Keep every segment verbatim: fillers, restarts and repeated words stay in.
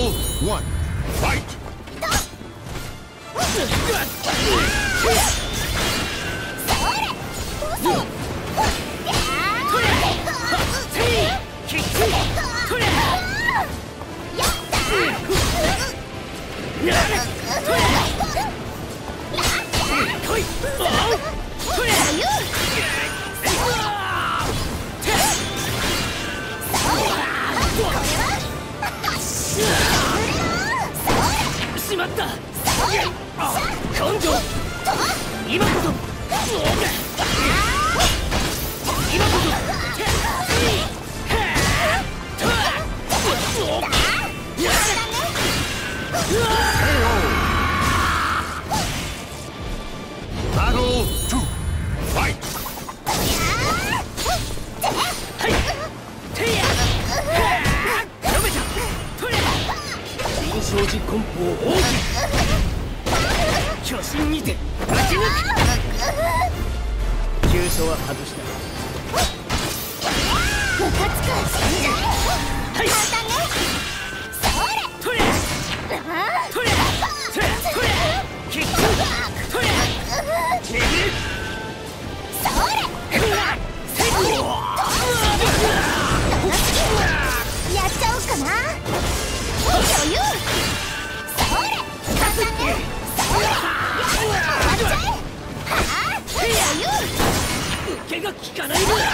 Battle one. Fight! しまった。根性。今こそ。今こそ。 Battle two. Fight! 臨床時棍法奥義。巨神にて打ち抜く。急所は外した。 ムカつく。 はい。 簡単ね。それ。 取れ。取れ。取れ。取れ。キック。取れ。握る。 それ。やっちゃおうかな。余裕。それ。簡単ね。それ。終わっちゃえ。はあ。余裕。 受けが効かないんだ。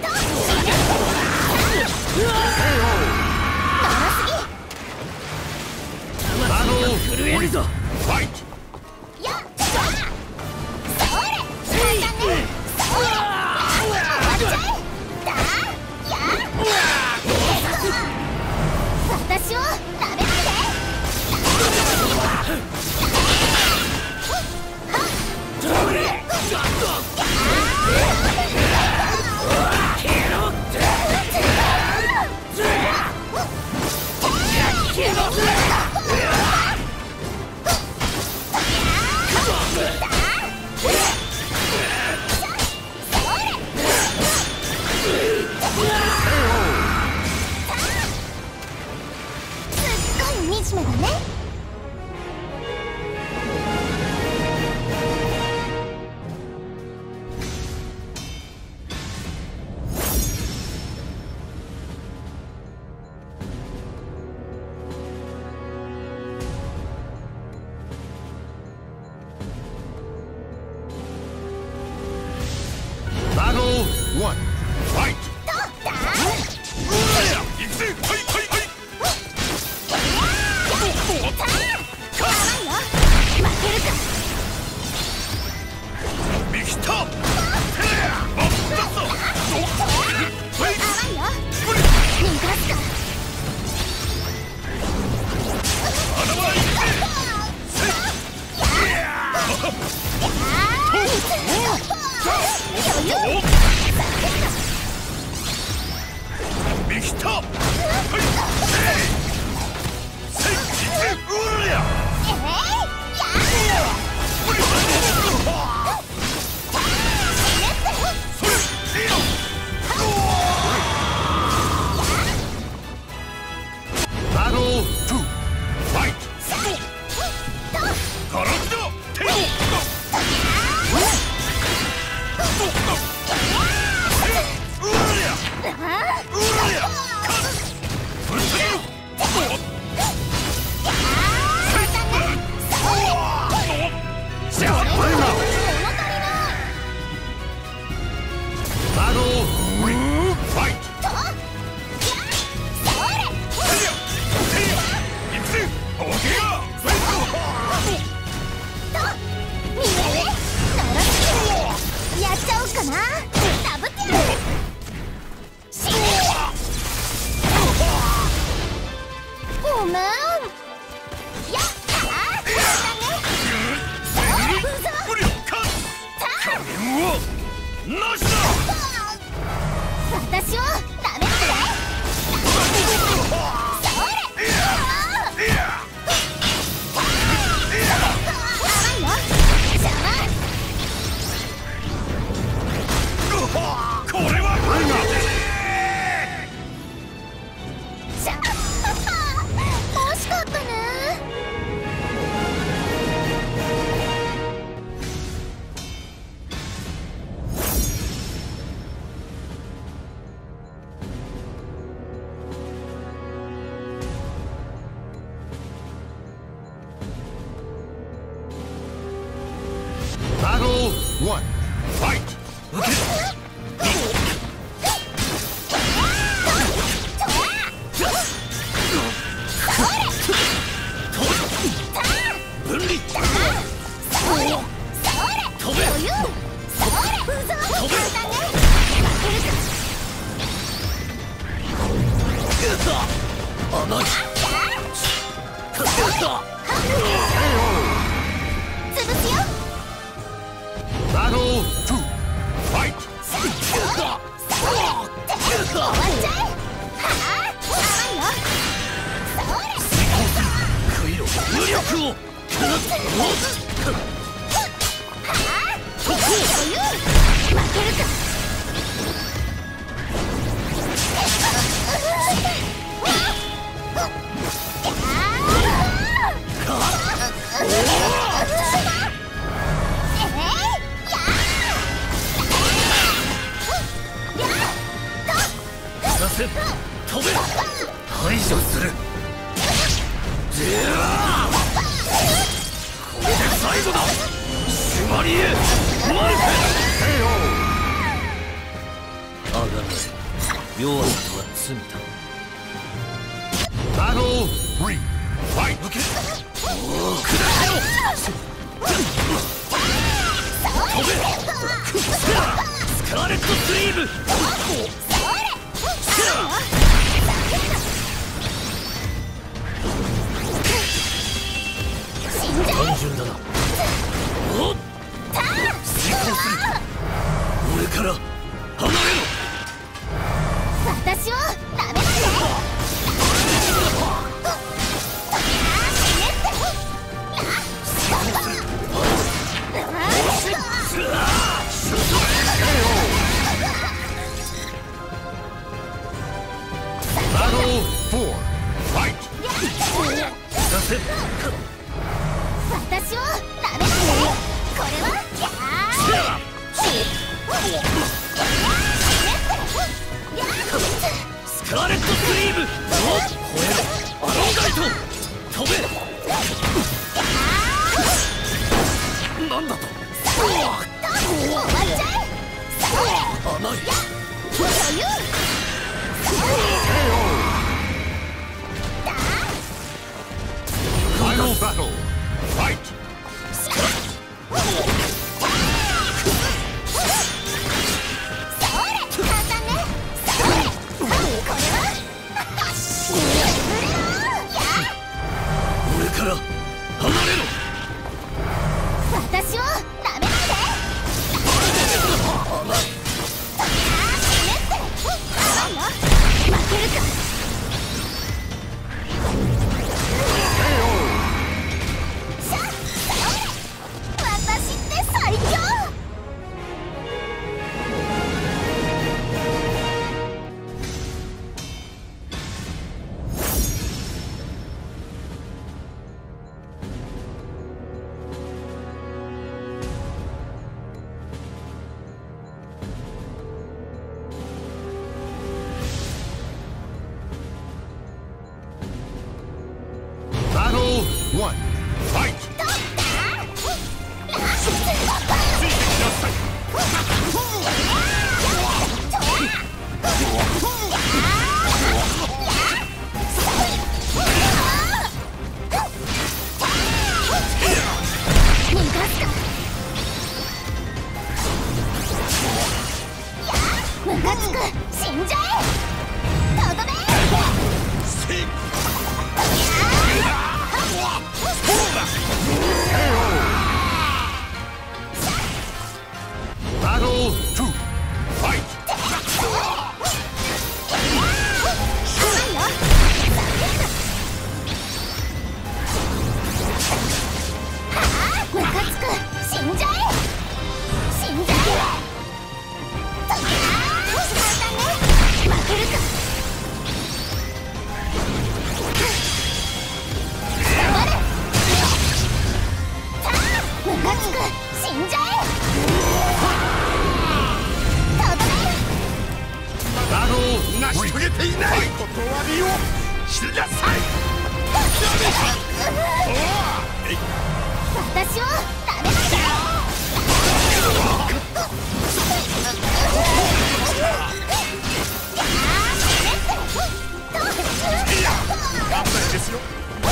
魂が震えるぞ。 Fight! やっそれ。簡単ね。それ。終わっちゃえ。だ。や。私を食べないで。 どれ。ガッと。 すっごい惨めだね。 Battle one. Fight! 惜し one, fight! 分離。 それそれ余裕それ簡単ね。 甘い。 潰すよ。 Battle two, fight! 終わっちゃえ。はあ甘いよ。それ回路無力を。 余裕負けるか。 飛べ排除する。これで最後だ。シュマリエマルフェ。あがない弱さとは罪だ。 Battle three, fight! 受けおお下せよ。飛べスカーレットスリーブ。単純だな。おっ遂行する。俺から離れろ。 私をダメだね。 Battle four, fight! させ私をダメだね。これはやースカーレットスリーブ。おっ超えろアローガイト。飛べなんだと。 終わっちゃえ。 甘い。 余裕 Final battle, fight! 俺から離れろ。 私をダメだね。負けるか。私って最強。 Battle one, fight! ムカつく。死んじゃえ。とどめ。 Battle two, fight! ムカつく。死んじゃえ。死んじゃえ。簡単ね。負けるか。黙れ。ムカつく。死んじゃえ。とどめ。 Battle 成し遂げていない断りをしなさい。 私をダメだよ。 危ないですよ。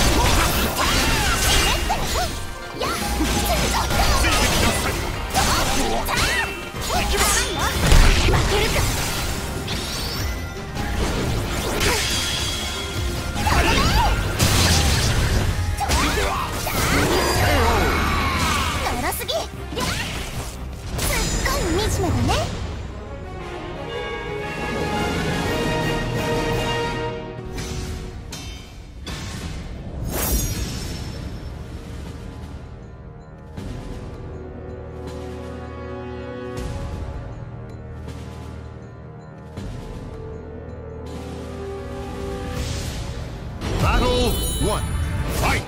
One, fight!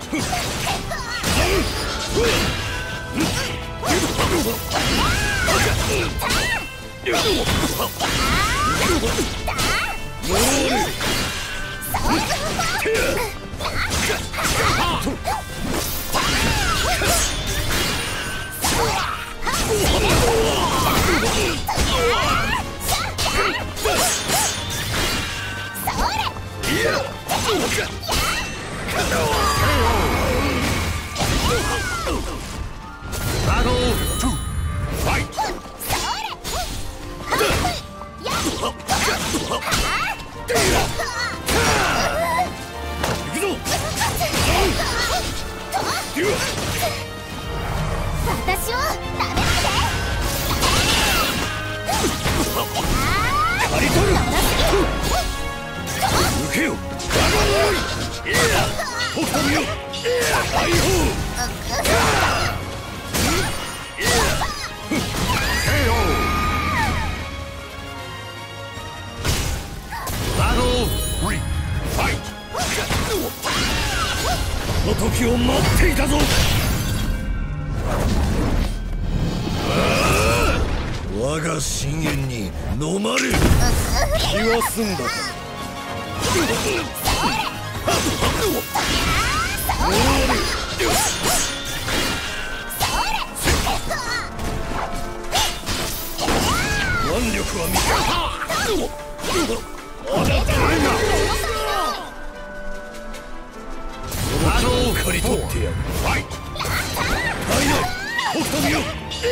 Battle two, fight! 行くぞ！ 私をなめないで！ 刈り取る！受けよ！とくと見よ！大砲！Battle three, fight! この時を待っていたぞ！我が深淵に飲まれる！気は済んだか？腕力は見た！まだ来るな！バトルを刈り取ってやる！ファイト！大な！北斗見よ！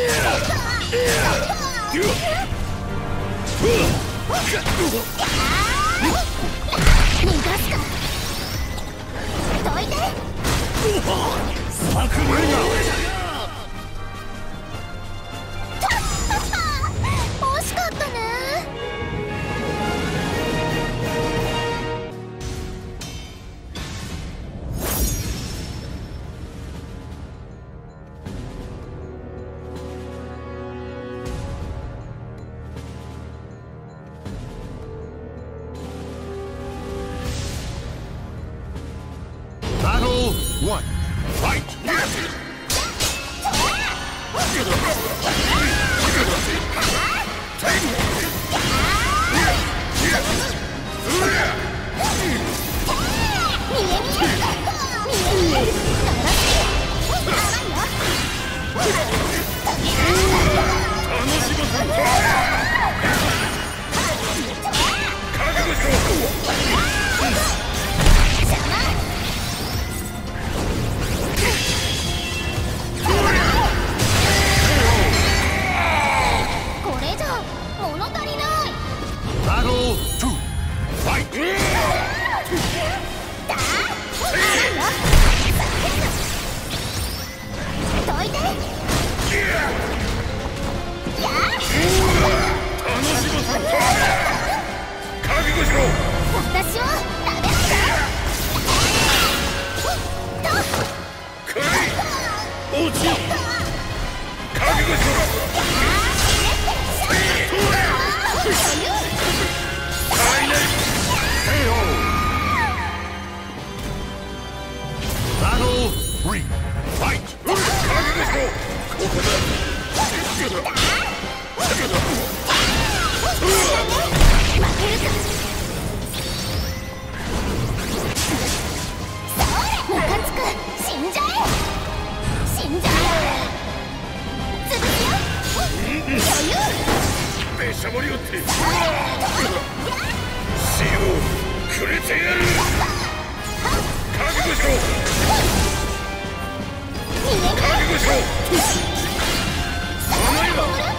逃がすか！どいて！ 策略が！ 惜しかったね。 Battle one, fight! これじゃ物足りない。 Battle two, fight! どいて！ 覚悟しろ！ 私をなめないで！ くらい！落ち！覚悟しろ！Battle three, fight! 覚悟しろ！ここだ！ ムカつく！死んじゃえ！死んじゃえ！潰すよ！ しゃもりよって死をくれてやる。覚悟しろ覚悟しろ。お前は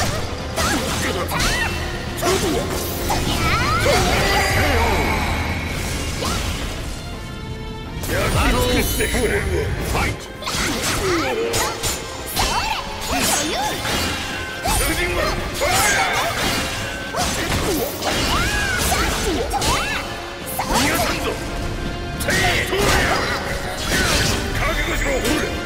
焼き尽くしてくれるわ。ファイト。囚人はファイヤー。逃がさんぞ。テイトーヤ覚悟しろ。ほれ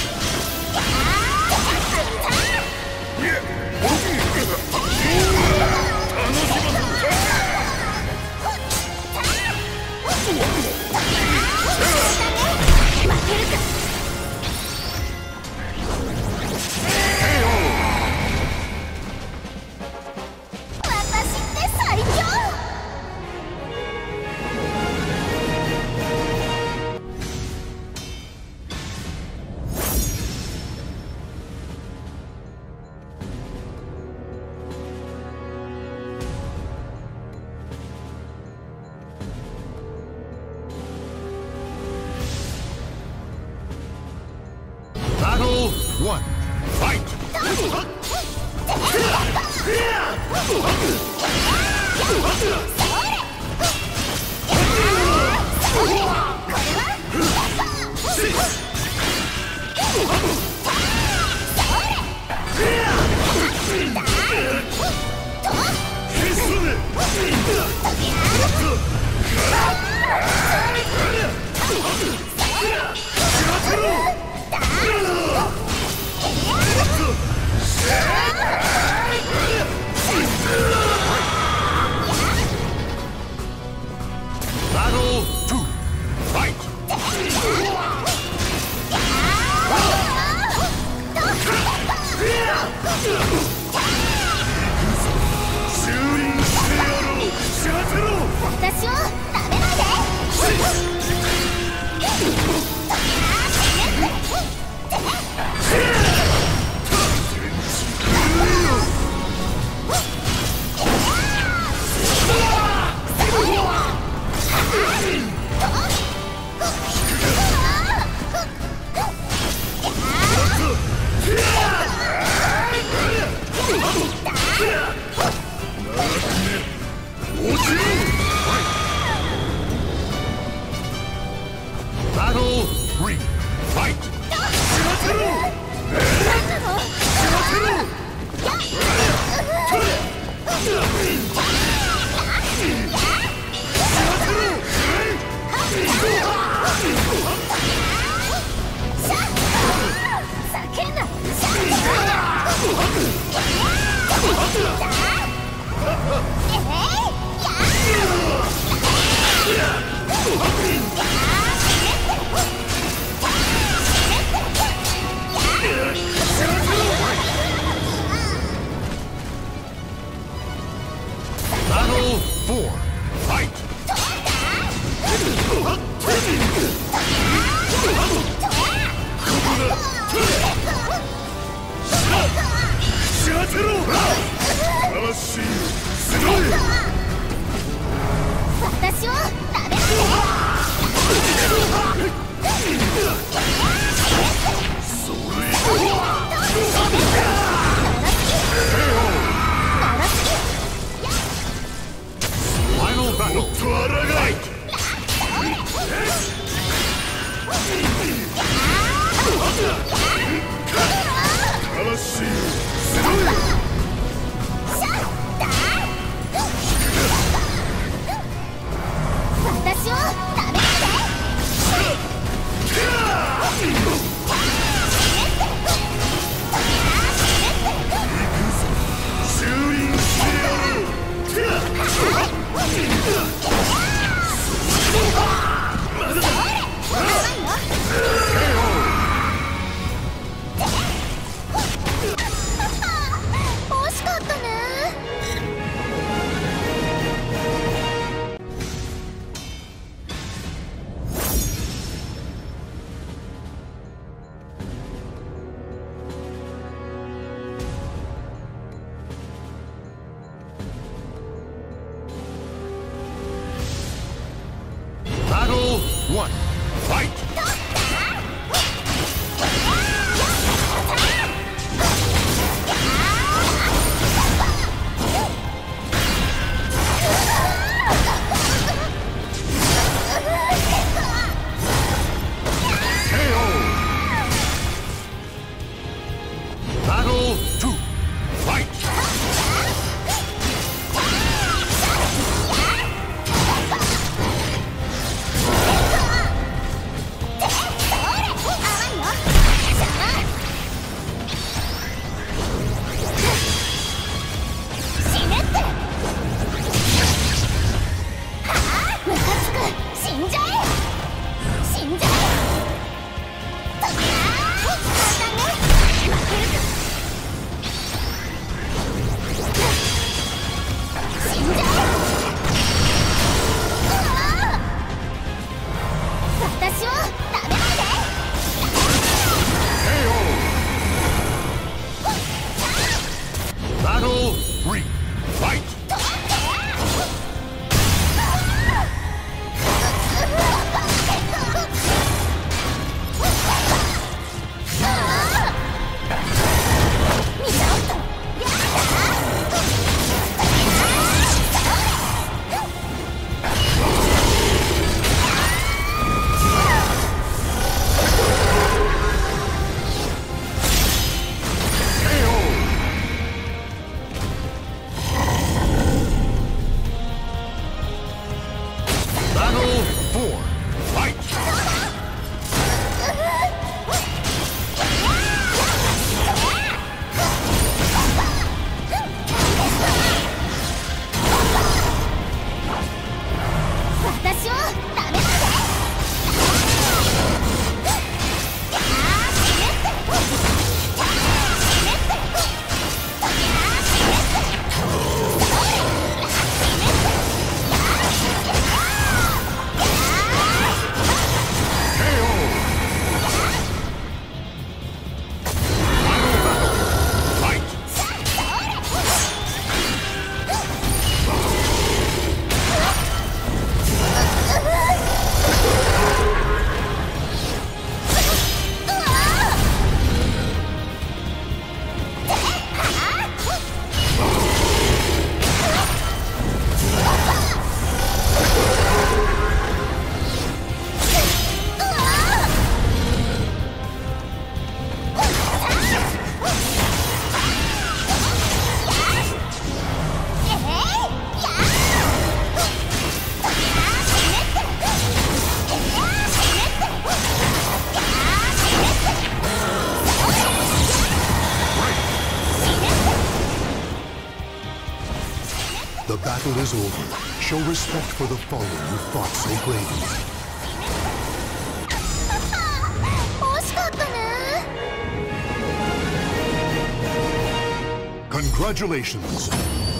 One, fight! 私をなめないで。 Battle three, fight! 当てろ。 one, fight! Battle two, fight! Battle three, fight! Battle four, fight! The battle is over. Show respect for the fallen who fought so bravely. 惜しかったね。 Congratulations!